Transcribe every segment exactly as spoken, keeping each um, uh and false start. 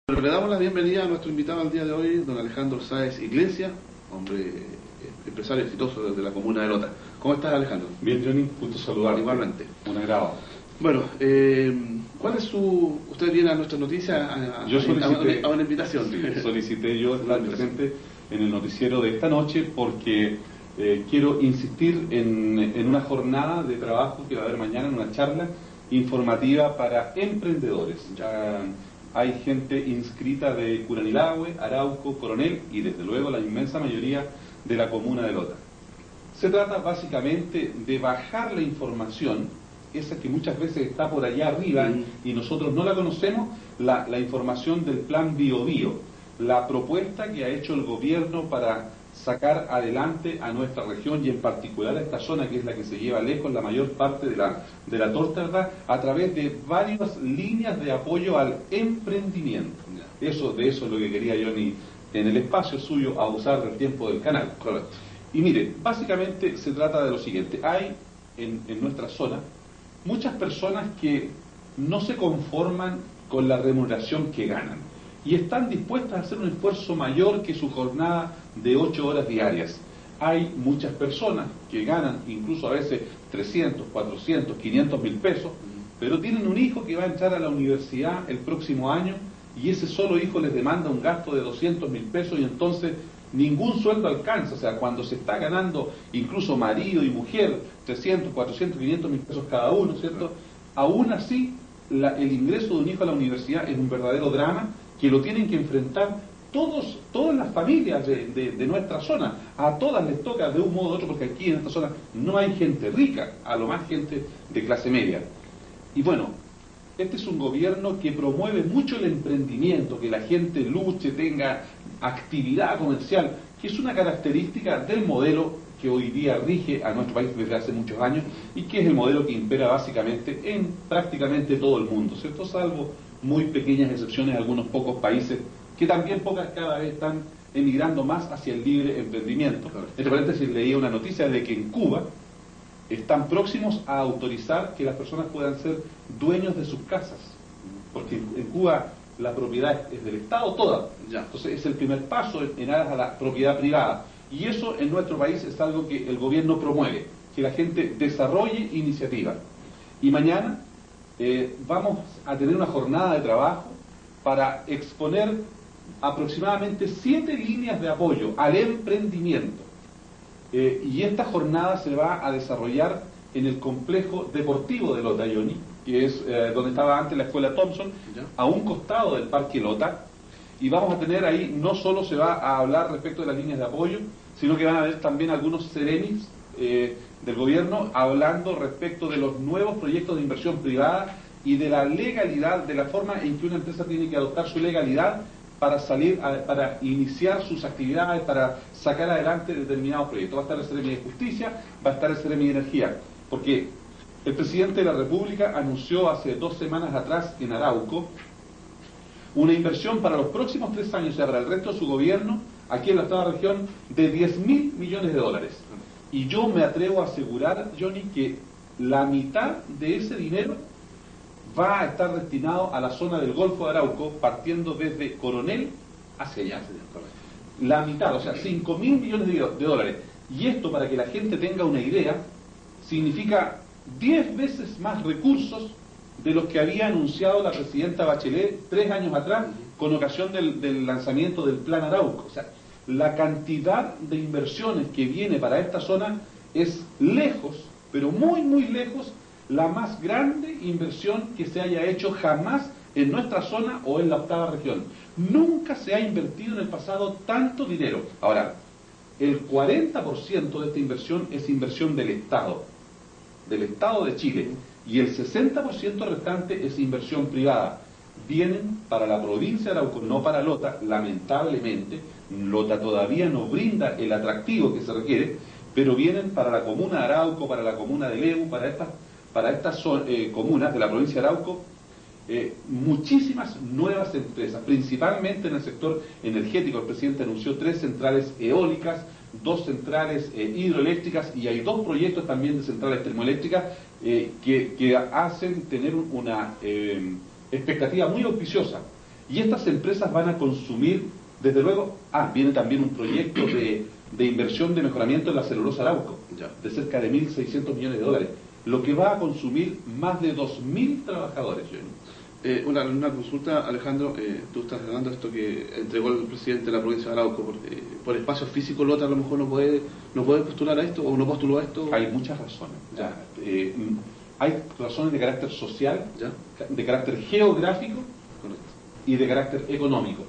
Pero le damos la bienvenida a nuestro invitado al día de hoy, don Alejandro Sáez Iglesias, hombre eh, empresario exitoso desde la comuna de Lota. ¿Cómo estás, Alejandro? Bien, Johnny, gusto saludarte. Igualmente. Un agrado. Bueno, eh, ¿cuál es su... Usted viene a nuestra noticia a, a, yo solicité, a, una, a una invitación. Sí, solicité yo estar presente en el noticiero de esta noche porque eh, quiero insistir en, en una jornada de trabajo que va a haber mañana, en una charla informativa para emprendedores. Ya hay gente inscrita de Curanilahue, Arauco, Coronel y desde luego la inmensa mayoría de la comuna de Lota. Se trata básicamente de bajar la información, esa que muchas veces está por allá arriba mm. y nosotros no la conocemos, la, la información del plan Bio Bio, la propuesta que ha hecho el gobierno para sacar adelante a nuestra región y en particular a esta zona que es la que se lleva lejos la mayor parte de la, de la torta, ¿verdad?, a través de varias líneas de apoyo al emprendimiento. Eso, de eso es lo que quería yo ni en el espacio suyo a usar del tiempo del canal. Correcto. Y mire, básicamente se trata de lo siguiente. Hay en, en nuestra zona muchas personas que no se conforman con la remuneración que ganan y están dispuestas a hacer un esfuerzo mayor que su jornada de ocho horas diarias. Hay muchas personas que ganan incluso a veces trescientos, cuatrocientos, quinientos mil pesos, pero tienen un hijo que va a entrar a la universidad el próximo año y ese solo hijo les demanda un gasto de doscientos mil pesos y entonces ningún sueldo alcanza. O sea, cuando se está ganando incluso marido y mujer trescientos, cuatrocientos, quinientos mil pesos cada uno, ¿cierto? Aún así, la, el ingreso de un hijo a la universidad es un verdadero drama que lo tienen que enfrentar todos, todas las familias de, de, de nuestra zona. A todas les toca de un modo u otro, porque aquí en esta zona no hay gente rica, a lo más gente de clase media. Y bueno, este es un gobierno que promueve mucho el emprendimiento, que la gente luche, tenga actividad comercial, que es una característica del modelo que hoy día rige a nuestro país desde hace muchos años y que es el modelo que impera básicamente en prácticamente todo el mundo, ¿cierto? Salvo muy pequeñas excepciones, algunos pocos países que también pocas cada vez están emigrando más hacia el libre emprendimiento. Entre paréntesis, leía una noticia de que en Cuba están próximos a autorizar que las personas puedan ser dueños de sus casas, porque en Cuba la propiedad es del Estado toda, ya. Entonces es el primer paso en aras a la propiedad privada, y eso en nuestro país es algo que el gobierno promueve, que la gente desarrolle iniciativa. Y mañana eh, vamos a tener una jornada de trabajo para exponer aproximadamente siete líneas de apoyo al emprendimiento. Eh, y esta jornada se va a desarrollar en el complejo deportivo de Lota, Johnny, que es eh, donde estaba antes la escuela Thompson, ¿ya?, a un costado del parque Lota, y vamos a tener ahí, no solo se va a hablar respecto de las líneas de apoyo, sino que van a haber también algunos seremis eh, del gobierno hablando respecto de los nuevos proyectos de inversión privada y de la legalidad, de la forma en que una empresa tiene que adoptar su legalidad para salir, a, para iniciar sus actividades, para sacar adelante determinados proyectos. Va a estar el Seremi de Justicia, va a estar el Seremi de Energía, porque el presidente de la República anunció hace dos semanas atrás en Arauco una inversión para los próximos tres años, o sea, para el resto de su gobierno, aquí en la octava región, de diez mil millones de dólares. Y yo me atrevo a asegurar, Johnny, que la mitad de ese dinero va a estar destinado a la zona del Golfo de Arauco, partiendo desde Coronel hacia allá. La mitad, o sea, cinco mil millones de dólares. Y esto, para que la gente tenga una idea, significa diez veces más recursos de los que había anunciado la presidenta Bachelet tres años atrás con ocasión del, del lanzamiento del Plan Arauco. O sea, la cantidad de inversiones que viene para esta zona es lejos, pero muy muy lejos, la más grande inversión que se haya hecho jamás en nuestra zona o en la octava región. Nunca se ha invertido en el pasado tanto dinero. Ahora, el cuarenta por ciento de esta inversión es inversión del Estado, del Estado de Chile, y el sesenta por ciento restante es inversión privada. Vienen para la provincia de Arauco, no para Lota, lamentablemente. Lota todavía no brinda el atractivo que se requiere, pero vienen para la comuna de Arauco, para la comuna de Leu, para estas, para estas eh, comunas de la provincia de Arauco, eh, muchísimas nuevas empresas, principalmente en el sector energético. El presidente anunció tres centrales eólicas, dos centrales eh, hidroeléctricas, y hay dos proyectos también de centrales termoeléctricas eh, que, que hacen tener una eh, expectativa muy auspiciosa. Y estas empresas van a consumir, desde luego, ah, viene también un proyecto de, de inversión de mejoramiento de la celulosa Arauco, Ya. de cerca de mil seiscientos millones de dólares, lo que va a consumir más de dos mil trabajadores. Eh, una, una consulta, Alejandro, eh, tú estás hablando de esto que entregó el presidente de la provincia de Arauco, por, eh, por espacio físico Lota a lo mejor no puede, no puede postular a esto o no postuló a esto. Hay muchas razones. Ya. Eh, hay razones de carácter social, ¿Ya? de carácter geográfico, Correcto. y de carácter económico.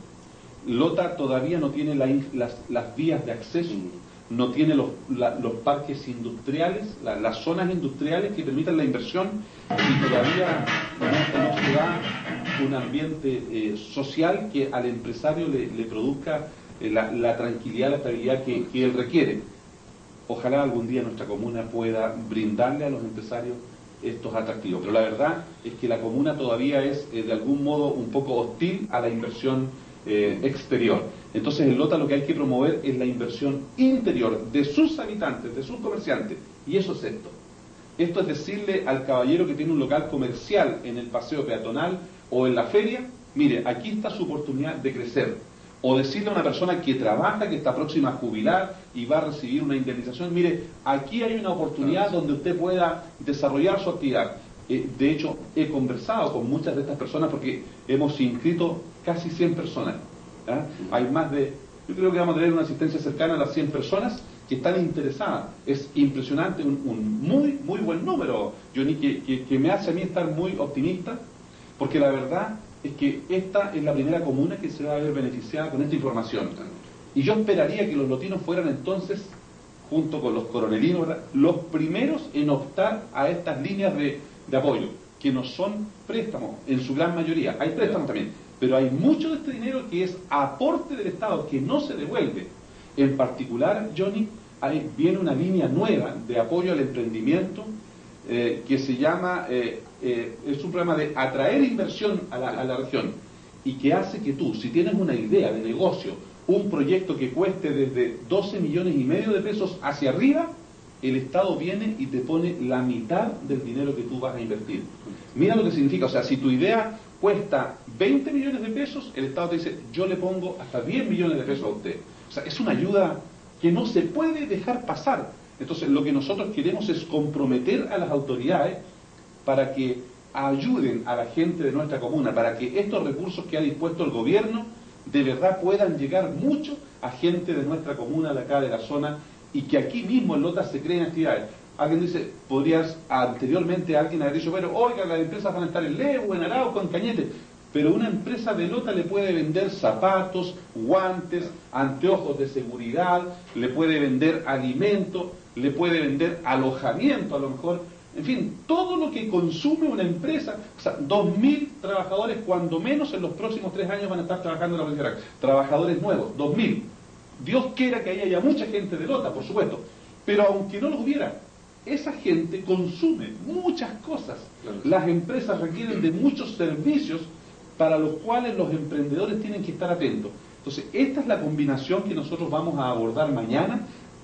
Lota todavía no tiene la, las, las vías de acceso, Mm. no tiene los, la, los parques industriales, la, las zonas industriales que permitan la inversión, y todavía no, no se da un ambiente eh, social que al empresario le, le produzca eh, la, la tranquilidad, la estabilidad que, que él requiere. Ojalá algún día nuestra comuna pueda brindarle a los empresarios estos atractivos, pero la verdad es que la comuna todavía es eh, de algún modo un poco hostil a la inversión eh, exterior. Entonces en Lota lo que hay que promover es la inversión interior de sus habitantes, de sus comerciantes, y eso es esto. Esto es decirle al caballero que tiene un local comercial en el paseo peatonal o en la feria, mire, aquí está su oportunidad de crecer. O decirle a una persona que trabaja, que está próxima a jubilar y va a recibir una indemnización, mire, aquí hay una oportunidad Claro. donde usted pueda desarrollar su actividad. Eh, de hecho, he conversado con muchas de estas personas porque hemos inscrito casi cien personas. ¿Ah? Hay más de, yo creo que vamos a tener una asistencia cercana a las cien personas que están interesadas. Es impresionante, un, un muy, muy buen número, Johnny, que, que, que me hace a mí estar muy optimista, porque la verdad es que esta es la primera comuna que se va a ver beneficiada con esta información. Y yo esperaría que los lotinos fueran entonces, junto con los coronelinos, ¿verdad?, los primeros en optar a estas líneas de, de apoyo, que no son préstamos en su gran mayoría. Hay préstamos también, pero hay mucho de este dinero que es aporte del Estado, que no se devuelve. En particular, Johnny, hay, viene una línea nueva de apoyo al emprendimiento eh, que se llama... Eh, Eh, es un programa de atraer inversión a la, a la región, y que hace que tú, si tienes una idea de negocio, un proyecto que cueste desde doce millones y medio de pesos hacia arriba, el Estado viene y te pone la mitad del dinero que tú vas a invertir. Mira lo que significa, o sea, si tu idea cuesta veinte millones de pesos, el Estado te dice, yo le pongo hasta diez millones de pesos a usted. O sea, es una ayuda que no se puede dejar pasar. Entonces, lo que nosotros queremos es comprometer a las autoridades para que ayuden a la gente de nuestra comuna, para que estos recursos que ha dispuesto el gobierno de verdad puedan llegar mucho a gente de nuestra comuna, de acá de la zona, y que aquí mismo en Lota se creen actividades. Alguien dice, podrías, anteriormente alguien haber dicho, bueno, oiga, las empresas van a estar en Lehue, en Arauco, en Cañete, pero una empresa de Lota le puede vender zapatos, guantes, anteojos de seguridad, le puede vender alimento, le puede vender alojamiento a lo mejor. En fin, todo lo que consume una empresa, o sea, dos mil trabajadores cuando menos en los próximos tres años van a estar trabajando en la provincia de Arauco. Trabajadores nuevos, dos mil. Dios quiera que ahí haya mucha gente de Lota, por supuesto, pero aunque no lo hubiera, esa gente consume muchas cosas. Claro. Las empresas requieren de muchos servicios para los cuales los emprendedores tienen que estar atentos. Entonces, esta es la combinación que nosotros vamos a abordar mañana,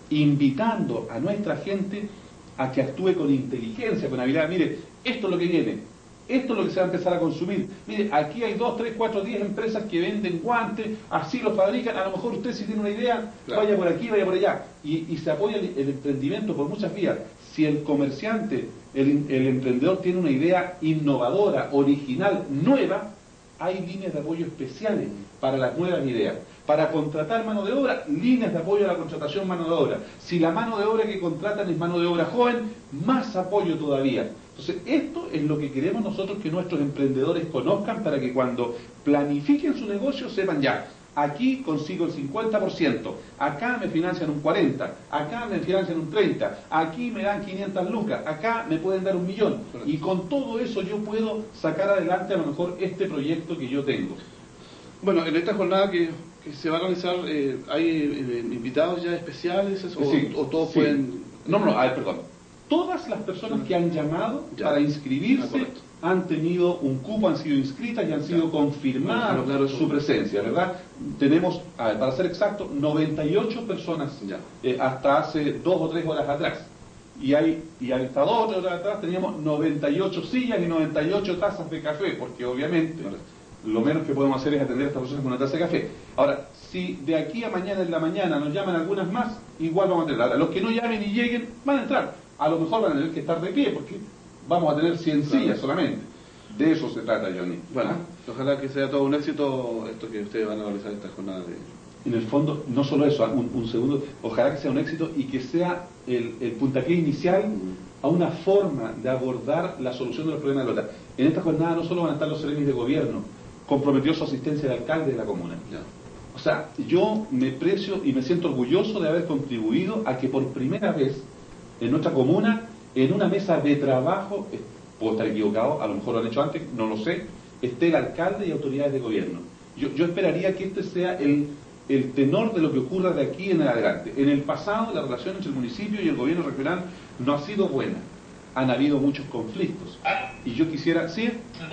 invitando a nuestra gente a que actúe con inteligencia, con habilidad. Mire, esto es lo que viene, esto es lo que se va a empezar a consumir. Mire, aquí hay dos, tres, cuatro, diez empresas que venden guantes, así los fabrican, a lo mejor usted si tiene una idea, claro, vaya por aquí, vaya por allá, y, y se apoya el, el emprendimiento por muchas vías. Si el comerciante, el, el emprendedor tiene una idea innovadora, original, nueva, hay líneas de apoyo especiales para las nuevas ideas. Para contratar mano de obra, líneas de apoyo a la contratación mano de obra. Si la mano de obra que contratan es mano de obra joven, más apoyo todavía. Entonces, esto es lo que queremos nosotros que nuestros emprendedores conozcan, para que cuando planifiquen su negocio sepan ya, aquí consigo el cincuenta por ciento, acá me financian un cuarenta por ciento, acá me financian un treinta por ciento, aquí me dan quinientas lucas, acá me pueden dar un millón. Y con todo eso yo puedo sacar adelante a lo mejor este proyecto que yo tengo. Bueno, en esta jornada que, que se va a realizar, eh, ¿hay eh, invitados ya especiales o, Sí, o todos sí. pueden...? No, no, a ver, perdón. Todas las personas que han llamado Ya. para Ah, inscribirse correcto. han tenido un cupo, han sido inscritas y han sido Ya. confirmadas Claro, claro, eso. su presencia, ¿verdad? Tenemos, a ver, para ser exacto, noventa y ocho personas Ya. eh, hasta hace dos o tres horas atrás. Y hay y hasta dos o tres horas atrás teníamos noventa y ocho sillas y noventa y ocho tazas de café, porque obviamente Correcto. lo menos que podemos hacer es atender a estas personas con una taza de café. Ahora, si de aquí a mañana en la mañana nos llaman algunas más, igual vamos a tener. Ahora, los que no llamen y lleguen van a entrar. A lo mejor van a tener que estar de pie, porque vamos a tener cien sillas solamente. De eso se trata, Johnny. Bueno, ¿ah? Ojalá que sea todo un éxito esto que ustedes van a realizar esta jornada de... En el fondo, no solo eso, un, un segundo, ojalá que sea un éxito y que sea el, el puntapié inicial a una forma de abordar la solución de los problemas de Lota. En esta jornada no solo van a estar los seremios de gobierno, comprometió su asistencia del alcalde de la comuna. Ya. O sea, yo me precio y me siento orgulloso de haber contribuido a que por primera vez en nuestra comuna, en una mesa de trabajo, puedo estar equivocado, a lo mejor lo han hecho antes, no lo sé, esté el alcalde y autoridades de gobierno. Yo, yo esperaría que este sea el, el tenor de lo que ocurra de aquí en adelante. En el pasado, la relación entre el municipio y el gobierno regional no ha sido buena. Han habido muchos conflictos. Y yo quisiera... ¿Sí?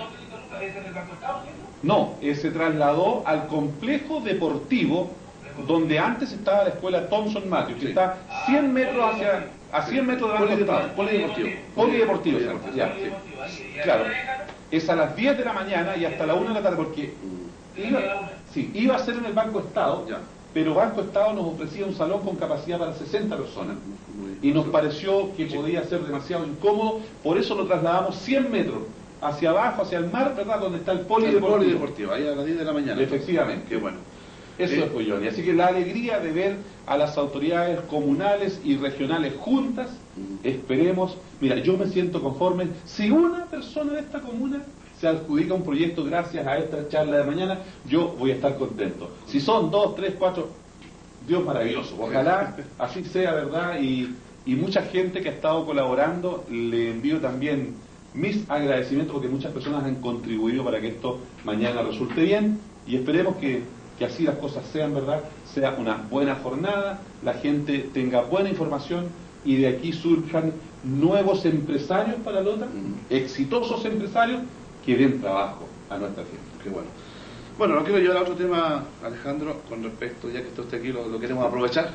No, eh, se trasladó al complejo deportivo donde antes estaba la escuela Thompson Matthews, que está cien metros hacia... a cien metros de Polideportivo. Polideportivo. Polideportivo, ya, sí. Claro. Es a las diez de la mañana y hasta la una de la tarde, porque iba, sí, iba a ser en el Banco Estado, Ya. pero Banco Estado nos ofrecía un salón con capacidad para sesenta personas. Y nos pareció que podía ser demasiado incómodo, por eso lo trasladamos cien metros hacia abajo, hacia el mar, ¿verdad? Donde está el El polideportivo. polideportivo, ahí a las diez de la mañana. Efectivamente. Qué bueno. Eso Eh, es pues, Johnny. Así que la alegría de ver a las autoridades comunales y regionales juntas, esperemos. Mira, yo me siento conforme. Si una persona de esta comuna se adjudica un proyecto gracias a esta charla de mañana, yo voy a estar contento. Si son dos, tres, cuatro, Dios maravilloso. Ojalá así sea, ¿verdad? Y, y mucha gente que ha estado colaborando, le envío también mis agradecimientos porque muchas personas han contribuido para que esto mañana resulte bien y esperemos que, que así las cosas sean, ¿verdad? Sea una buena jornada, la gente tenga buena información y de aquí surjan nuevos empresarios para Lota, Mm. exitosos empresarios que den trabajo a nuestra gente. Qué bueno. Bueno, no quiero llevar a otro tema, Alejandro, con respecto, ya que está usted aquí, lo, lo queremos aprovechar.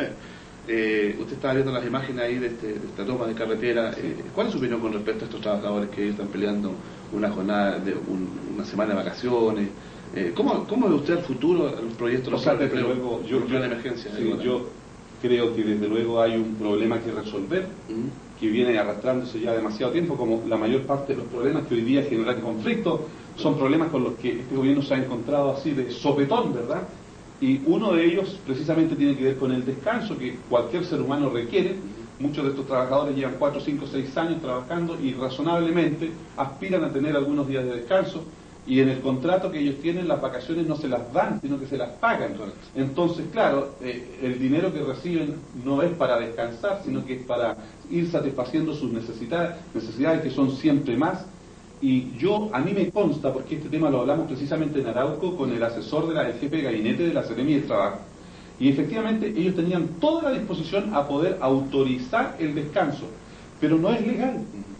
eh, usted estaba viendo las imágenes ahí de, este, de esta toma de carretera. Sí. Eh, ¿Cuál es su opinión con respecto a estos trabajadores que están peleando una jornada, de un- una semana de vacaciones? Eh, ¿cómo, ¿Cómo ve usted el futuro, el proyecto O sea, local de desde empleo, luego, yo, el plan de emergencia? sí, yo creo que desde luego hay un problema que resolver, Mm. que viene arrastrándose ya demasiado tiempo, como la mayor parte de los problemas que hoy día generan conflicto, son problemas con los que este gobierno se ha encontrado así de sopetón, ¿verdad? Y uno de ellos precisamente tiene que ver con el descanso que cualquier ser humano requiere. Muchos de estos trabajadores llevan cuatro, cinco, seis años trabajando y razonablemente aspiran a tener algunos días de descanso, y en el contrato que ellos tienen las vacaciones no se las dan, sino que se las pagan. Entonces, claro, eh, el dinero que reciben no es para descansar, sino que es para ir satisfaciendo sus necesidades, necesidades que son siempre más. Y yo, a mí me consta, porque este tema lo hablamos precisamente en Arauco con el asesor de la, el jefe de gabinete de la Seremi del Trabajo, y efectivamente ellos tenían toda la disposición a poder autorizar el descanso, pero no es legal.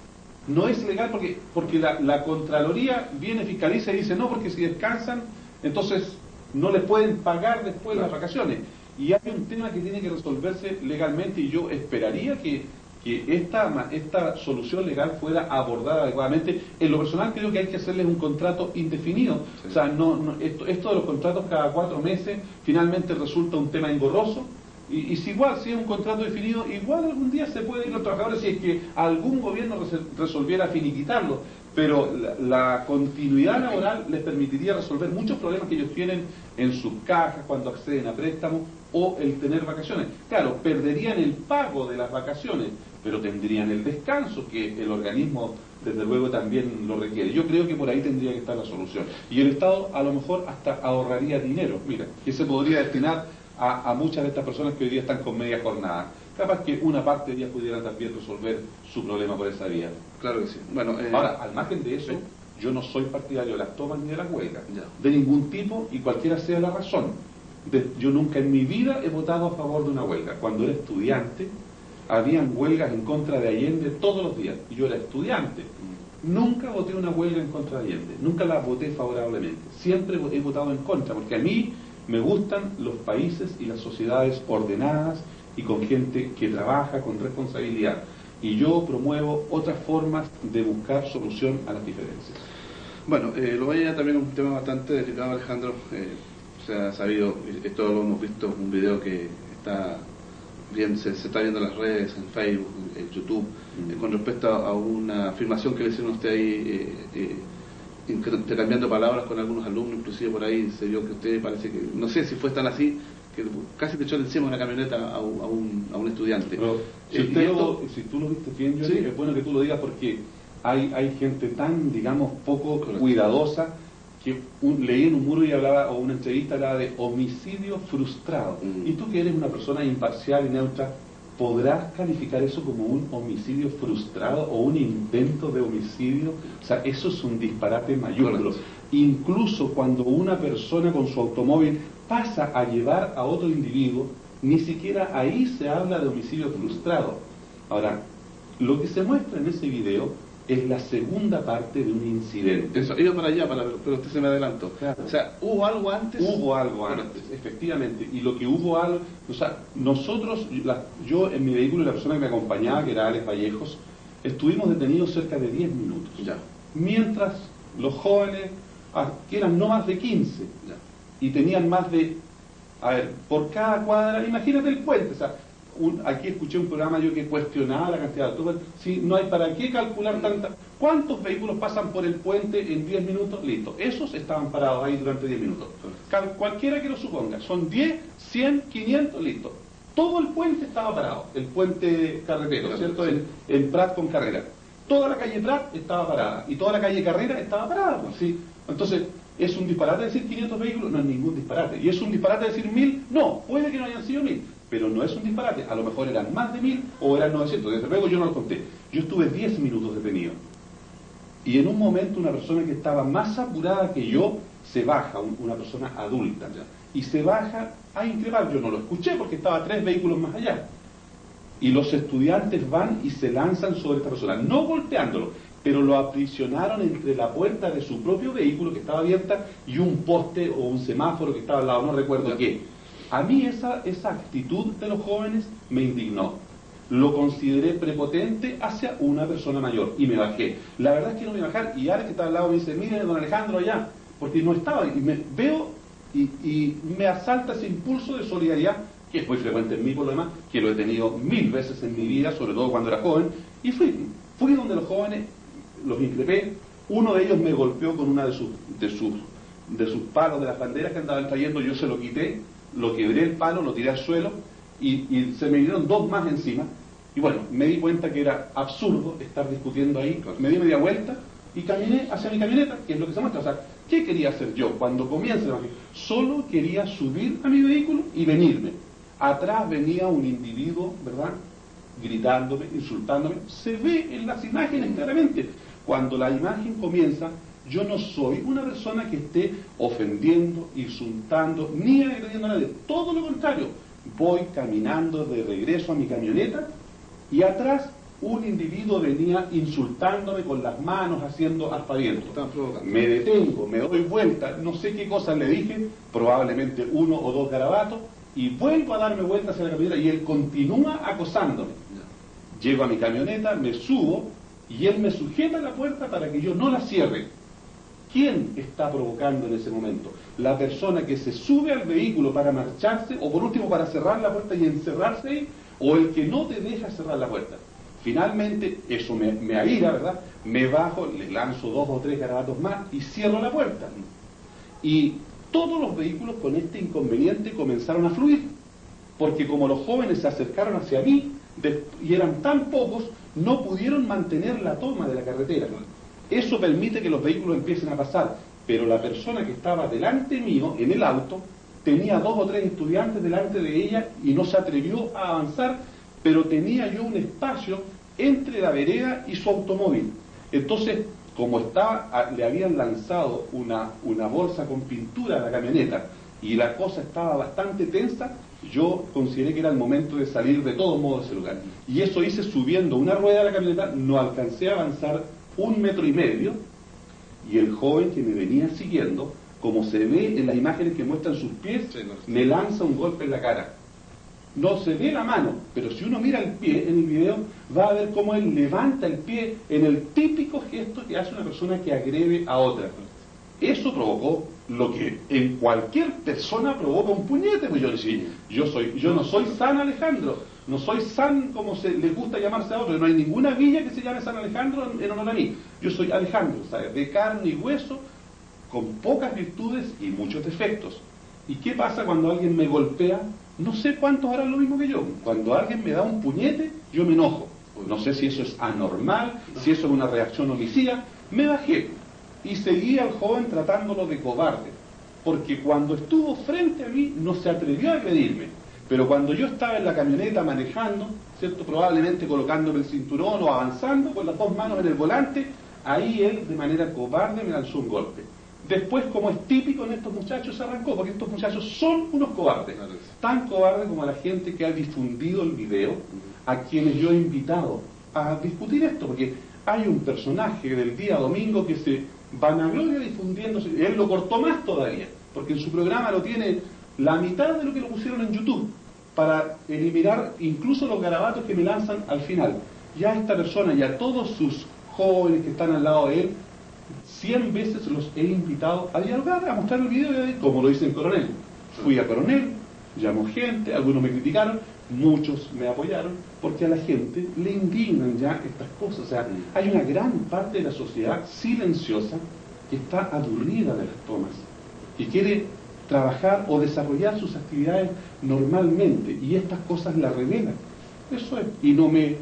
No es legal porque, porque la, la Contraloría viene, fiscaliza y dice no, porque si descansan, entonces no les pueden pagar después las vacaciones. Y hay un tema que tiene que resolverse legalmente y yo esperaría que, que esta, esta solución legal fuera abordada adecuadamente. En lo personal creo que hay que hacerles un contrato indefinido. Sí. O sea, no, no, esto, esto de los contratos cada cuatro meses finalmente resulta un tema engorroso. Y, y si igual, si es un contrato definido, igual algún día se puede ir los trabajadores si es que algún gobierno resolviera finiquitarlo, pero la, la continuidad laboral les permitiría resolver muchos problemas que ellos tienen en sus cajas cuando acceden a préstamos o el tener vacaciones. Claro, perderían el pago de las vacaciones, pero tendrían el descanso que el organismo desde luego también lo requiere. Yo creo que por ahí tendría que estar la solución. Y el Estado a lo mejor hasta ahorraría dinero, mira, que se podría destinar A, a muchas de estas personas que hoy día están con media jornada. Capaz que una parte de ellas pudieran también resolver su problema por esa vía. Claro que sí. Bueno, eh, Ahora, al margen de eso, sí. yo no soy partidario de las tomas ni de las huelgas, Ya. de ningún tipo y cualquiera sea la razón. De- yo nunca en mi vida he votado a favor de una huelga. Cuando era estudiante, habían huelgas en contra de Allende todos los días, y yo era estudiante. Nunca voté una huelga en contra de Allende, nunca la voté favorablemente. Siempre he votado en contra, porque a mí me gustan los países y las sociedades ordenadas y con gente que trabaja con responsabilidad. Y yo promuevo otras formas de buscar solución a las diferencias. Bueno, eh, lo vaya también un tema bastante delicado, Alejandro. Eh, se ha sabido, esto lo hemos visto, un video que está bien, se, se está viendo en las redes, en Facebook, en, en YouTube, mm. eh, con respecto a, a una afirmación que le hicieron a usted ahí, eh, eh, intercambiando palabras con algunos alumnos, inclusive por ahí se vio que usted parece que, no sé si fue tan así, que casi te echó encima una camioneta a un, a un, a un estudiante. Pero, si, usted esto, lo, si tú lo viste bien, yo sí. Es bueno que tú lo digas porque hay, hay gente tan, digamos, poco Correcto. cuidadosa que un, leí en un muro y hablaba, o una entrevista hablaba de homicidio frustrado. Mm. Y tú que eres una persona imparcial y neutra, ¿podrás calificar eso como un homicidio frustrado o un intento de homicidio? O sea, eso es un disparate mayúsculo. Incluso cuando una persona con su automóvil pasa a llevar a otro individuo, ni siquiera ahí se habla de homicidio frustrado. Ahora, lo que se muestra en ese video es la segunda parte de un incidente. Eso, iba para allá, para, pero usted se me adelantó. Claro. O sea, ¿hubo algo antes? Hubo algo antes, efectivamente. Y lo que hubo algo, o sea, nosotros, la, yo en mi vehículo y la persona que me acompañaba, que era Alex Vallejos, estuvimos detenidos cerca de diez minutos. Ya. Mientras los jóvenes, ah, que eran no más de quince, ya. Y tenían más de, a ver, por cada cuadra, imagínate el puente, o sea, Un, aquí escuché un programa yo que cuestionaba la cantidad de autobuses. Si no hay para qué calcular tanta. ¿Cuántos vehículos pasan por el puente en diez minutos? Listo. Esos estaban parados ahí durante diez minutos. Cal, cualquiera que lo suponga. Son diez, cien, quinientos, listo. Todo el puente estaba parado. El puente carretero, ¿cierto? El, el Prat con Carrera. Toda la calle Prat estaba parada. Y toda la calle Carrera estaba parada. ¿Sí? Entonces, ¿es un disparate decir quinientos vehículos? No es ningún disparate. ¿Y es un disparate decir mil? No, puede que no hayan sido mil. Pero no es un disparate, a lo mejor eran más de mil o eran novecientos, desde luego yo no lo conté. Yo estuve diez minutos detenido. Y en un momento una persona que estaba más apurada que yo, se baja, un, una persona adulta, ya, y se baja a increpar. Yo no lo escuché porque estaba tres vehículos más allá. Y los estudiantes van y se lanzan sobre esta persona, no golpeándolo, pero lo aprisionaron entre la puerta de su propio vehículo que estaba abierta y un poste o un semáforo que estaba al lado, no recuerdo qué. A mí esa, esa actitud de los jóvenes me indignó. Lo consideré prepotente hacia una persona mayor y me bajé. La verdad es que no me iba a bajar y ahora que está al lado me dice, mire don Alejandro allá, porque no estaba, y me veo y, y me asalta ese impulso de solidaridad, que es muy frecuente en mí por lo demás, que lo he tenido mil veces en mi vida, sobre todo cuando era joven, y fui, fui donde los jóvenes, los increpé, uno de ellos me golpeó con una de sus, de sus, de sus palos de las banderas que andaban trayendo, yo se lo quité, lo quebré el palo, lo tiré al suelo y, y se me vinieron dos más encima y bueno, me di cuenta que era absurdo estar discutiendo ahí, me di media vuelta y caminé hacia mi camioneta, que es lo que se muestra. O sea, ¿qué quería hacer yo cuando comienza? Solo quería subir a mi vehículo y venirme. Atrás venía un individuo, ¿verdad?, gritándome, insultándome. Se ve en las imágenes claramente. Cuando la imagen comienza, yo no soy una persona que esté ofendiendo, insultando, ni agrediendo a nadie. Todo lo contrario. Voy caminando de regreso a mi camioneta y atrás un individuo venía insultándome con las manos, haciendo aspavientos. Me detengo, me doy vuelta, no sé qué cosas le dije, probablemente uno o dos garabatos, y vuelvo a darme vuelta hacia la camioneta y él continúa acosándome. Llego a mi camioneta, me subo y él me sujeta la puerta para que yo no la cierre. ¿Quién está provocando en ese momento? La persona que se sube al vehículo para marcharse, o por último para cerrar la puerta y encerrarse ahí, o el que no te deja cerrar la puerta. Finalmente, eso me, me aira, ¿verdad? Me bajo, le lanzo dos o tres garabatos más y cierro la puerta. Y todos los vehículos con este inconveniente comenzaron a fluir, porque como los jóvenes se acercaron hacia mí, de, y eran tan pocos, no pudieron mantener la toma de la carretera. Eso permite que los vehículos empiecen a pasar, pero la persona que estaba delante mío, en el auto, tenía dos o tres estudiantes delante de ella y no se atrevió a avanzar, pero tenía yo un espacio entre la vereda y su automóvil. Entonces, como estaba, le habían lanzado una, una bolsa con pintura a la camioneta y la cosa estaba bastante tensa, yo consideré que era el momento de salir de todos modos de ese lugar. Y eso hice subiendo una rueda de la camioneta, no alcancé a avanzar un metro y medio, y el joven que me venía siguiendo, como se ve en las imágenes que muestran sus pies, me lanza un golpe en la cara. no se ve la mano, pero si uno mira el pie en el video, va a ver cómo él levanta el pie en el típico gesto que hace una persona que agrede a otra. Eso provocó lo que en cualquier persona provoca un puñete, pues yo decía, yo soy, yo no soy San Alejandro, no soy San como se les gusta llamarse a otros, no hay ninguna villa que se llame San Alejandro en, en honor a mí. Yo soy Alejandro, ¿sabes? De carne y hueso, con pocas virtudes y muchos defectos. ¿Y qué pasa cuando alguien me golpea? No sé cuántos harán lo mismo que yo. Cuando alguien me da un puñete, yo me enojo. No sé si eso es anormal, si eso es una reacción homicida. Me bajé y seguí al joven tratándolo de cobarde, porque cuando estuvo frente a mí no se atrevió a agredirme. Pero cuando yo estaba en la camioneta manejando, ¿cierto? Probablemente colocándome el cinturón o avanzando con las dos manos en el volante, ahí él de manera cobarde me lanzó un golpe. Después, como es típico en estos muchachos, se arrancó, porque estos muchachos son unos cobardes, tan cobardes como la gente que ha difundido el video, a quienes yo he invitado a discutir esto, porque hay un personaje del día domingo que se vanagloria difundiéndose, y él lo cortó más todavía, porque en su programa lo tiene la mitad de lo que lo pusieron en YouTube, para eliminar incluso los garabatos que me lanzan al final. Ya esta persona y a todos sus jóvenes que están al lado de él, cien veces los he invitado a dialogar, a mostrar el video, de, como lo dice en Coronel. Fui a Coronel, llamó gente, algunos me criticaron, muchos me apoyaron, porque a la gente le indignan ya estas cosas. O sea, hay una gran parte de la sociedad silenciosa que está aburrida de las tomas y quiere trabajar o desarrollar sus actividades normalmente, y estas cosas la revelan. Eso es. Y no me...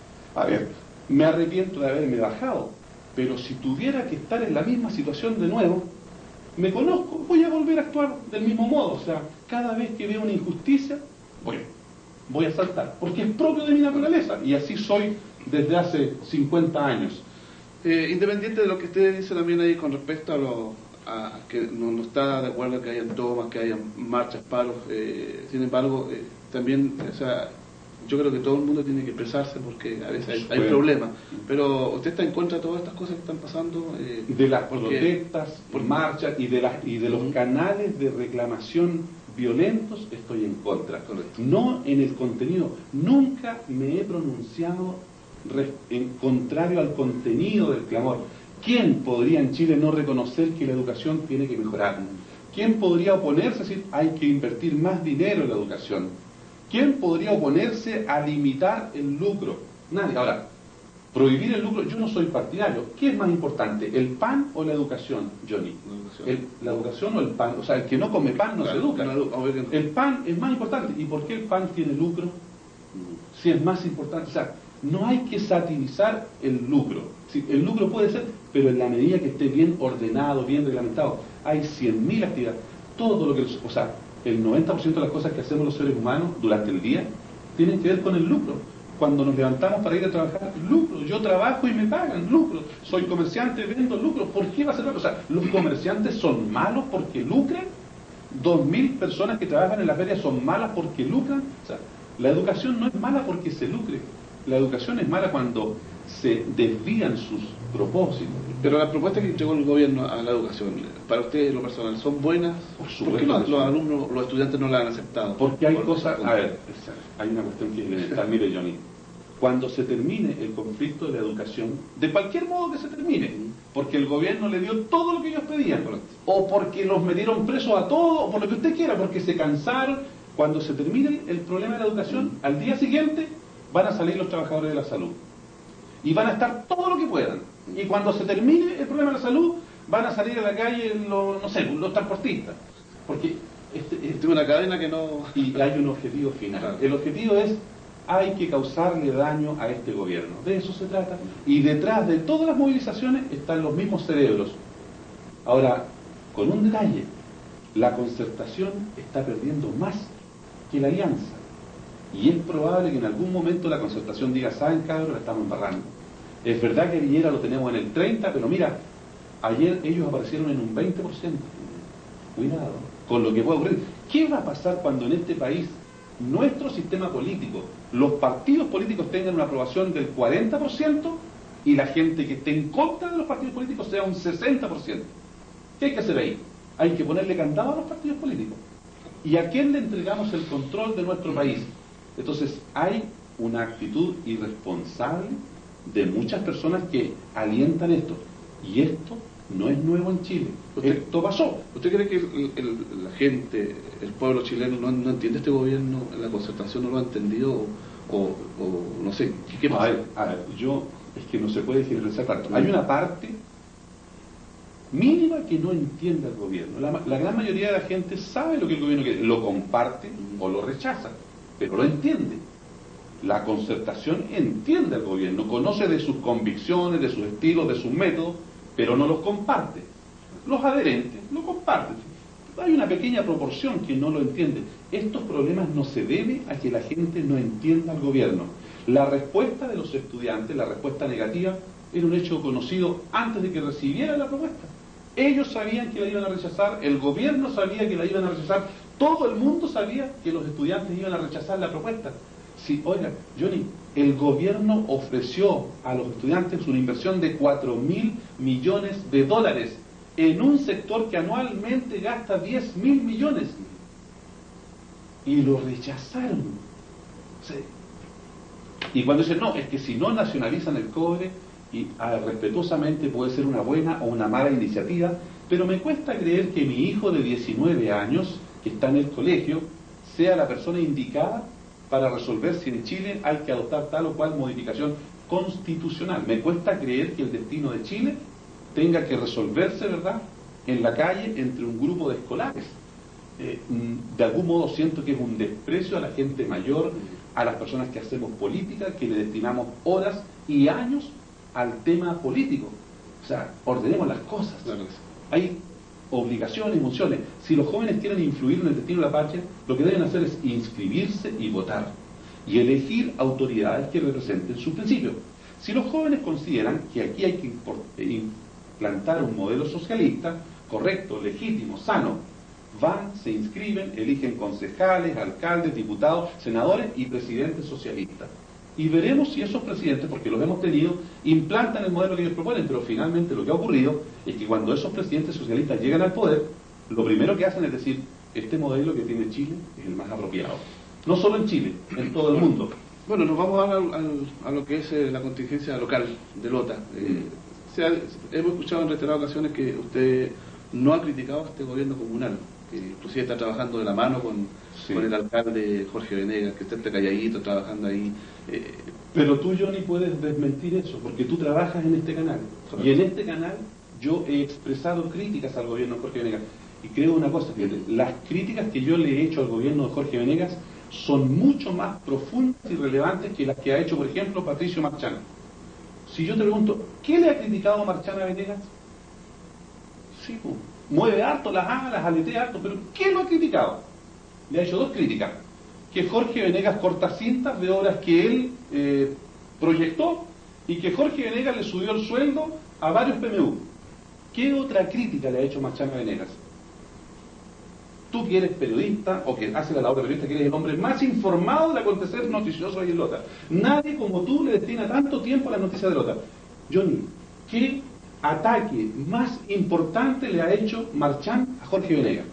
A ver, me arrepiento de haberme bajado, pero si tuviera que estar en la misma situación de nuevo, me conozco, voy a volver a actuar del mismo modo. O sea, cada vez que veo una injusticia, voy, voy a saltar, porque es propio de mi naturaleza, y así soy desde hace cincuenta años. Eh, independiente de lo que usted dice también ahí con respecto a lo a que no, no está de acuerdo que hayan tomas, que hayan marchas, paros, eh, sin embargo, eh, también, o sea, yo creo que todo el mundo tiene que expresarse, porque a veces hay, hay problemas, pero usted está en contra de todas estas cosas que están pasando, eh, de las protestas, por marchas y de las y de los uh-huh. canales de reclamación violentos, estoy en contra. Correcto. No en el contenido, nunca me he pronunciado en contrario al contenido del clamor. ¿Quién podría en Chile no reconocer que la educación tiene que mejorar? ¿Quién podría oponerse a decir hay que invertir más dinero en la educación? ¿Quién podría oponerse a limitar el lucro? Nadie. Ahora, prohibir el lucro, yo no soy partidario. ¿Qué es más importante, el pan o la educación, Johnny? La educación, el, la educación o el pan. O sea, el que no come pan no claro, se educa. No, el pan es más importante. ¿Y por qué el pan tiene lucro? Si es más importante. O sea, no hay que satirizar el lucro. Sí, el lucro puede ser, pero en la medida que esté bien ordenado, bien reglamentado. Hay cien mil actividades. Todo lo que... O sea, el noventa por ciento de las cosas que hacemos los seres humanos durante el día tienen que ver con el lucro. Cuando nos levantamos para ir a trabajar, lucro. Yo trabajo y me pagan, lucro. Soy comerciante, vendo lucro. ¿Por qué va a ser malo? O sea, ¿los comerciantes son malos porque lucran? ¿Dos mil personas que trabajan en la feria son malas porque lucran? O sea, la educación no es mala porque se lucre. La educación es mala cuando se desvían sus propósitos. Pero las propuestas que entregó el gobierno a la educación, para ustedes, lo personal, ¿son buenas? Por, ¿Por qué los, los alumnos, los estudiantes no la han aceptado? Porque hay cosas... A ver, hay una cuestión que es elemental. Mire, Johnny, cuando se termine el conflicto de la educación, de cualquier modo que se termine, porque el gobierno le dio todo lo que ellos pedían, o porque los metieron presos a todos, o por lo que usted quiera, porque se cansaron, cuando se termine el problema de la educación, al día siguiente van a salir los trabajadores de la salud. Y van a estar todo lo que puedan. Y cuando se termine el problema de la salud, van a salir a la calle los, no sé, los transportistas. Porque este, este es una cadena que no... Y hay un objetivo final. Claro. El objetivo es, hay que causarle daño a este gobierno. De eso se trata. Y detrás de todas las movilizaciones están los mismos cerebros. Ahora, con un detalle, la concertación está perdiendo más que la alianza. Y es probable que en algún momento la concertación diga, ¿saben, cabros? La estamos embarrando. Es verdad que Villera lo tenemos en el treinta, pero mira, ayer ellos aparecieron en un veinte por ciento. Cuidado con lo que puede ocurrir. ¿Qué va a pasar cuando en este país, nuestro sistema político, los partidos políticos tengan una aprobación del cuarenta por ciento y la gente que esté en contra de los partidos políticos sea un sesenta por ciento? ¿Qué hay que hacer ahí? Hay que ponerle candado a los partidos políticos. ¿Y a quién le entregamos el control de nuestro país? Entonces hay una actitud irresponsable de muchas personas que alientan esto. Y esto no es nuevo en Chile. ¿Usted, esto pasó. ¿Usted cree que el, el, la gente, el pueblo chileno no, no entiende este gobierno, la concertación no lo ha entendido? O, o no sé, ¿qué, qué pasa? A ver, a ver, yo, es que no se puede generalizar tanto. Hay una parte mínima que no entiende el gobierno. La, la gran mayoría de la gente sabe lo que el gobierno quiere, lo comparte o lo rechaza, pero lo entiende. La concertación entiende al gobierno, conoce de sus convicciones, de sus estilos, de sus métodos, pero no los comparte. Los adherentes lo comparten. Hay una pequeña proporción que no lo entiende. Estos problemas no se deben a que la gente no entienda al gobierno. La respuesta de los estudiantes, la respuesta negativa, era un hecho conocido antes de que recibieran la propuesta. Ellos sabían que la iban a rechazar, el gobierno sabía que la iban a rechazar, todo el mundo sabía que los estudiantes iban a rechazar la propuesta. Sí, oiga, Johnny, el gobierno ofreció a los estudiantes una inversión de cuatro mil millones de dólares en un sector que anualmente gasta diez mil millones. Y lo rechazaron. Sí. Y cuando dicen, no, es que si no nacionalizan el cobre, y ah, respetuosamente puede ser una buena o una mala iniciativa, pero me cuesta creer que mi hijo de diecinueve años, que está en el colegio, sea la persona indicada para resolver si en Chile hay que adoptar tal o cual modificación constitucional. Me cuesta creer que el destino de Chile tenga que resolverse, ¿verdad?, en la calle entre un grupo de escolares. Eh, de algún modo siento que es un desprecio a la gente mayor, a las personas que hacemos política, que le destinamos horas y años al tema político. O sea, ordenemos las cosas. Hay obligaciones, emociones. Si los jóvenes quieren influir en el destino de la patria, lo que deben hacer es inscribirse y votar y elegir autoridades que representen sus principios. Si los jóvenes consideran que aquí hay que implantar un modelo socialista, correcto, legítimo, sano, van, se inscriben, eligen concejales, alcaldes, diputados, senadores y presidentes socialistas. Y veremos si esos presidentes, porque los hemos tenido, implantan el modelo que ellos proponen, pero finalmente lo que ha ocurrido es que cuando esos presidentes socialistas llegan al poder, lo primero que hacen es decir, este modelo que tiene Chile es el más apropiado. No solo en Chile, en todo el mundo. Bueno, nos vamos a, al, a lo que es eh, la contingencia local de Lota. Eh, se ha, hemos escuchado en reiteradas ocasiones que usted no ha criticado a este gobierno comunal, que inclusive está trabajando de la mano con, sí. con el alcalde Jorge Venegas, que está este calladito trabajando ahí. Eh, Pero tú, Johnny, puedes desmentir eso, porque tú trabajas en este canal. Correcto. Y en este canal yo he expresado críticas al gobierno de Jorge Venegas. Y creo una cosa, fíjate, las críticas que yo le he hecho al gobierno de Jorge Venegas son mucho más profundas y relevantes que las que ha hecho, por ejemplo, Patricio Marchán. Si yo te pregunto, ¿qué le ha criticado Marchán a Venegas? Sí, pues, mueve harto las alas, aletea harto, pero ¿qué lo ha criticado? Le ha hecho dos críticas. Que Jorge Venegas corta cintas de obras que él eh, proyectó y que Jorge Venegas le subió el sueldo a varios P M U. ¿Qué otra crítica le ha hecho Marchán a Venegas? Tú que eres periodista, o que haces la labor de periodista, que eres el hombre más informado del acontecer noticioso ahí en Lota. Nadie como tú le destina tanto tiempo a las noticias de Lota. Johnny, ¿qué ataque más importante le ha hecho Marchán a Jorge Venegas?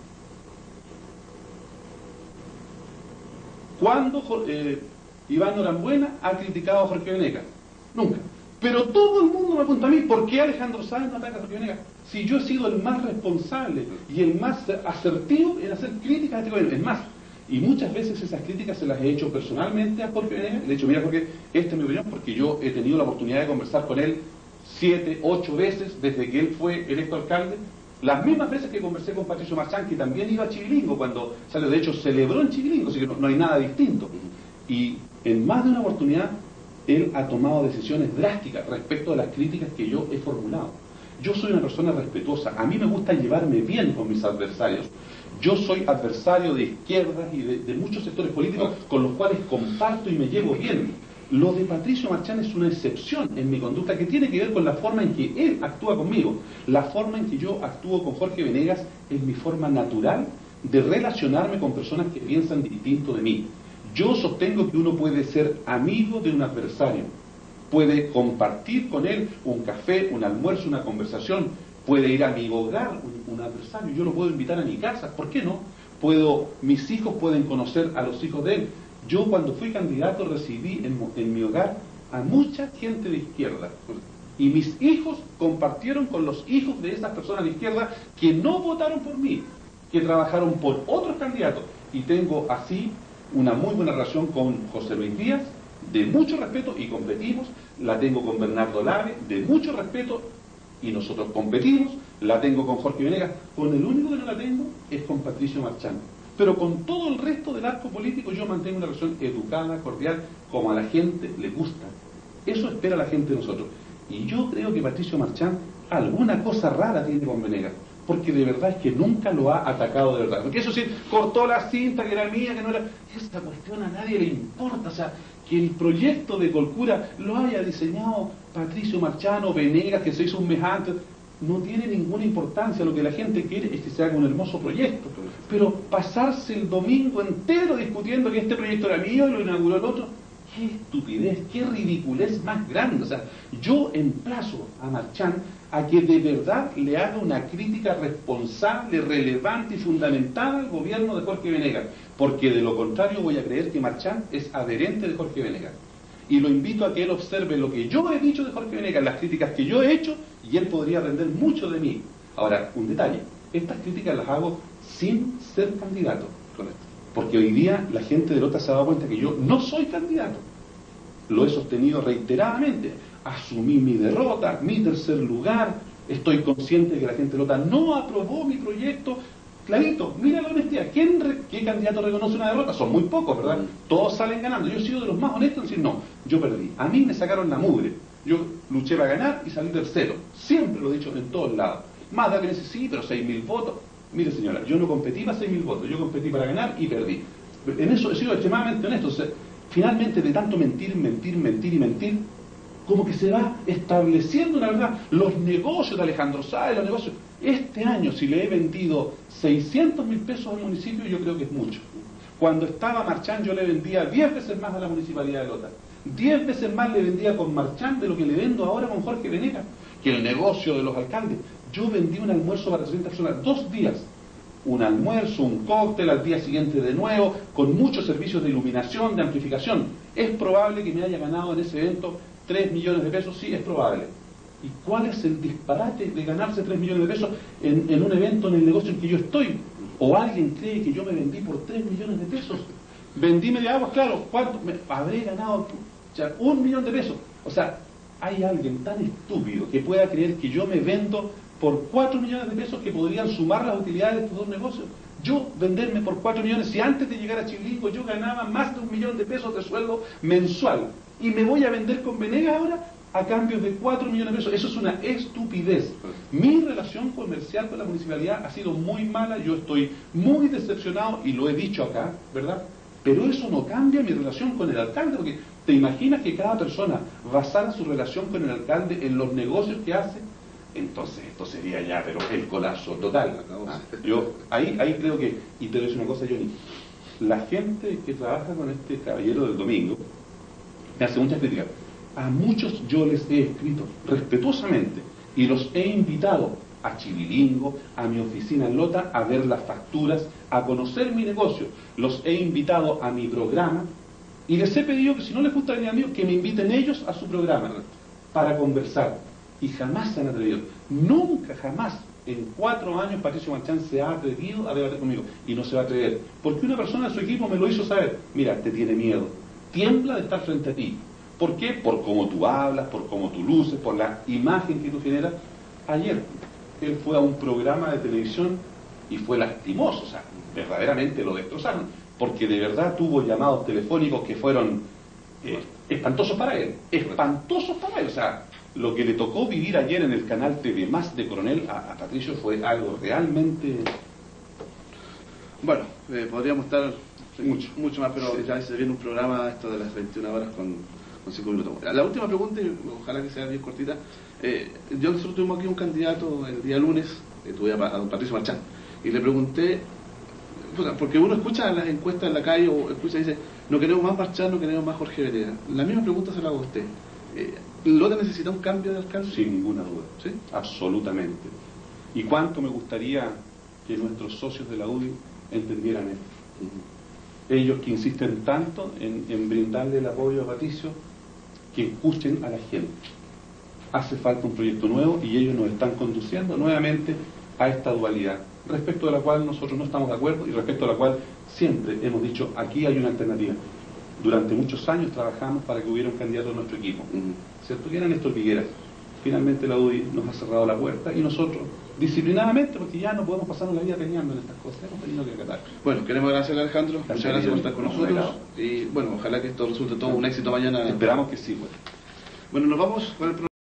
¿Cuándo eh, Iván Norambuena ha criticado a Jorge Venegas? Nunca. Pero todo el mundo me apunta a mí, ¿por qué Alejandro Sáenz no ataca a Jorge Venegas? Si yo he sido el más responsable y el más asertivo en hacer críticas a este gobierno. Es más, y muchas veces esas críticas se las he hecho personalmente a Jorge Venegas. Le he dicho, mira Jorge, esta es mi opinión, porque yo he tenido la oportunidad de conversar con él siete, ocho veces desde que él fue electo alcalde. Las mismas veces que conversé con Patricio Marchán, que también iba a Chivilingo cuando salió, de hecho celebró en Chivilingo, así que no, no hay nada distinto. Y en más de una oportunidad, él ha tomado decisiones drásticas respecto a las críticas que yo he formulado. Yo soy una persona respetuosa, a mí me gusta llevarme bien con mis adversarios. Yo soy adversario de izquierdas y de, de muchos sectores políticos con los cuales comparto y me llevo bien. Lo de Patricio Marchán es una excepción en mi conducta que tiene que ver con la forma en que él actúa conmigo. La forma en que yo actúo con Jorge Venegas es mi forma natural de relacionarme con personas que piensan distinto de mí. Yo sostengo que uno puede ser amigo de un adversario, puede compartir con él un café, un almuerzo, una conversación, puede ir a mi hogar un, un adversario, yo lo puedo invitar a mi casa, ¿por qué no? Puedo, mis hijos pueden conocer a los hijos de él. Yo cuando fui candidato recibí en, en mi hogar a mucha gente de izquierda. Y mis hijos compartieron con los hijos de esas personas de izquierda que no votaron por mí, que trabajaron por otros candidatos. Y tengo así una muy buena relación con José Luis Díaz, de mucho respeto, y competimos. La tengo con Bernardo Lave, de mucho respeto, y nosotros competimos. La tengo con Jorge Venegas. Con el único que no la tengo es con Patricio Marchán. Pero con todo el resto del arco político yo mantengo una relación educada, cordial, como a la gente le gusta. Eso espera la gente de nosotros. Y yo creo que Patricio Marchán alguna cosa rara tiene con Venegas, porque de verdad es que nunca lo ha atacado de verdad. Porque eso sí, cortó la cinta que era mía, que no era... Esta cuestión a nadie le importa. O sea, que el proyecto de Colcura lo haya diseñado Patricio Marchán o Venegas, que se hizo un mes antes, no tiene ninguna importancia. Lo que la gente quiere es que se haga un hermoso proyecto. Pero pasarse el domingo entero discutiendo que este proyecto era mío y lo inauguró el otro, qué estupidez, qué ridiculez más grande. O sea, yo emplazo a Marchán a que de verdad le haga una crítica responsable, relevante y fundamentada al gobierno de Jorge Venegas, porque de lo contrario voy a creer que Marchán es adherente de Jorge Venegas. Y lo invito a que él observe lo que yo he dicho de Jorge Venegas, las críticas que yo he hecho, y él podría aprender mucho de mí. Ahora, un detalle, estas críticas las hago sin ser candidato. Correcto. Porque hoy día la gente de Lota se ha dado cuenta que yo no soy candidato. Lo he sostenido reiteradamente. Asumí mi derrota, mi tercer lugar. Estoy consciente de que la gente de Lota no aprobó mi proyecto. Clarito, mira la honestidad. ¿Quién re ¿Qué candidato reconoce una derrota? Son muy pocos, ¿verdad? Todos salen ganando. Yo he sido de los más honestos en decir, no, yo perdí. A mí me sacaron la mugre. Yo luché para ganar y salí tercero. Siempre lo he dicho en todos lados. Más da que me dice, sí, pero seis mil votos. Mire señora, yo no competí para seis mil votos, yo competí para ganar y perdí. En eso he sido extremadamente honesto. O sea, finalmente de tanto mentir, mentir, mentir y mentir, como que se va estableciendo una verdad. Los negocios de Alejandro Sáez, los negocios... Este año, si le he vendido seiscientos mil pesos al municipio, yo creo que es mucho. Cuando estaba Marchán, yo le vendía diez veces más a la municipalidad de Lota. diez veces más le vendía con Marchán de lo que le vendo ahora con Jorge Venegas, que el negocio de los alcaldes. Yo vendí un almuerzo para trescientas personas, dos días. Un almuerzo, un cóctel, al día siguiente de nuevo, con muchos servicios de iluminación, de amplificación. ¿Es probable que me haya ganado en ese evento tres millones de pesos? Sí, es probable. ¿Y cuál es el disparate de ganarse tres millones de pesos en, en un evento, en el negocio en que yo estoy? ¿O alguien cree que yo me vendí por tres millones de pesos? Vendí media agua, claro, ¿cuánto? Me habré ganado ya, un millón de pesos. O sea, hay alguien tan estúpido que pueda creer que yo me vendo por cuatro millones de pesos que podrían sumar las utilidades de estos dos negocios. Yo venderme por cuatro millones, si antes de llegar a Chilingo yo ganaba más de un millón de pesos de sueldo mensual, y me voy a vender con Venegas ahora a cambio de cuatro millones de pesos. Eso es una estupidez. Mi relación comercial con la municipalidad ha sido muy mala, yo estoy muy decepcionado y lo he dicho acá, ¿verdad? Pero eso no cambia mi relación con el alcalde, porque ¿te imaginas que cada persona basara su relación con el alcalde en los negocios que hace? Entonces esto sería ya, pero el colapso total. Ah, yo ahí, ahí creo que, y te doy una cosa, Johnny, la gente que trabaja con este caballero del domingo me hace muchas críticas. A muchos yo les he escrito respetuosamente y los he invitado a Chivilingo, a mi oficina en Lota, a ver las facturas, a conocer mi negocio. Los he invitado a mi programa y les he pedido que si no les gusta venir a mí, que me inviten ellos a su programa para conversar. Y jamás se han atrevido. Nunca, jamás, en cuatro años Patricio Marchán se ha atrevido a debatir conmigo. Y no se va a atrever. Porque una persona de su equipo me lo hizo saber. Mira, te tiene miedo. Tiembla de estar frente a ti. ¿Por qué? Por cómo tú hablas, por cómo tú luces, por la imagen que tú generas. Ayer, él fue a un programa de televisión y fue lastimoso. O sea, verdaderamente lo destrozaron. Porque de verdad tuvo llamados telefónicos que fueron eh, espantosos para él. Espantosos para él. O sea, lo que le tocó vivir ayer en el canal T V Más de Coronel a, a Patricio fue algo realmente... Bueno, eh, podríamos estar mucho mucho más, pero sí, ya se viene un programa esto de las veintiuna horas con, con cinco minutos. La última pregunta, y ojalá que sea bien cortita. Eh, yo nosotros tuvimos aquí un candidato el día lunes, eh, tuve a, a don Patricio Marchán, y le pregunté, porque uno escucha las encuestas en la calle o escucha y dice, no queremos más Marchán, no queremos más Jorge Venegas. La misma pregunta se la hago a usted. Eh, ¿Lota necesita un cambio de alcalde? Sin ninguna duda, ¿sí? Absolutamente. ¿Y cuánto me gustaría que nuestros socios de la U D I entendieran esto? Uh-huh. ellos que insisten tanto en, en brindarle el apoyo a Patricio, que escuchen a la gente. Hace falta un proyecto nuevo y ellos nos están conduciendo nuevamente a esta dualidad, respecto de la cual nosotros no estamos de acuerdo y respecto a la cual siempre hemos dicho, aquí hay una alternativa. Durante muchos años trabajamos para que hubiera un candidato a nuestro equipo, ¿cierto? Que era Néstor Piqueras. Finalmente la U D I nos ha cerrado la puerta y nosotros, disciplinadamente, porque ya no podemos pasarnos la vida peleando en estas cosas, hemos tenido que acatar. Bueno, queremos agradecerle a Alejandro, Gracias, muchas gracias por estar con nosotros Regalado. y bueno, ojalá que esto resulte todo un éxito mañana. Esperamos que sí, bueno. Bueno, nos vamos con el programa.